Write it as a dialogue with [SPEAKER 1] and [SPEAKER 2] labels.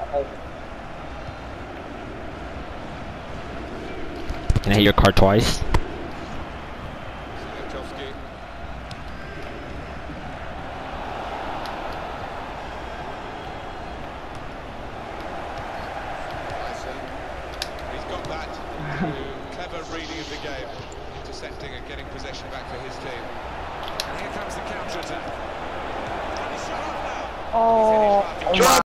[SPEAKER 1] Can I hit your car twice?
[SPEAKER 2] He's got that clever reading of the game, intercepting and getting possession back for his team. And here comes the counter-attack. And he's shot off now.
[SPEAKER 3] Oh.